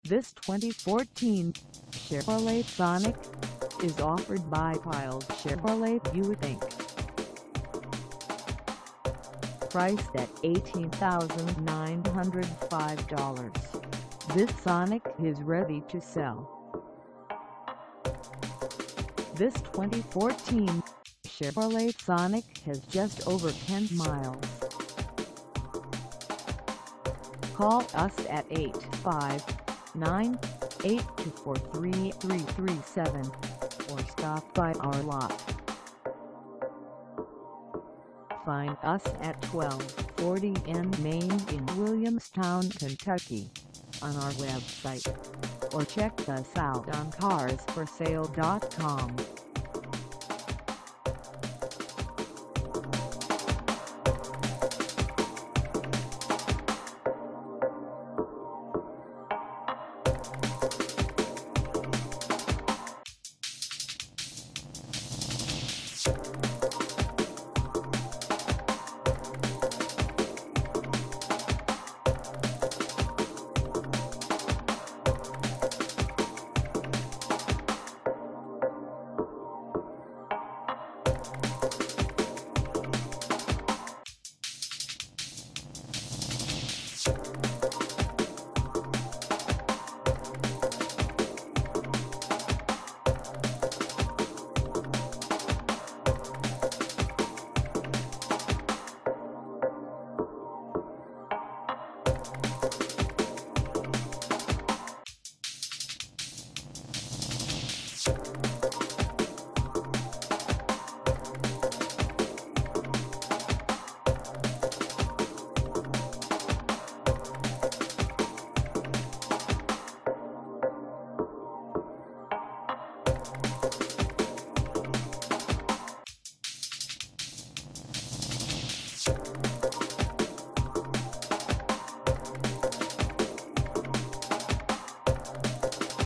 This 2014 Chevrolet Sonic is offered by Piles Chevrolet Buick Inc. Priced at $18,905, this Sonic is ready to sell. This 2014 Chevrolet Sonic has just over 10 miles. Call us at 859-824-3337 or stop by our lot. Find us at 1240 N Main in Williamstown, Kentucky on our website, or check us out on carsforsale.com.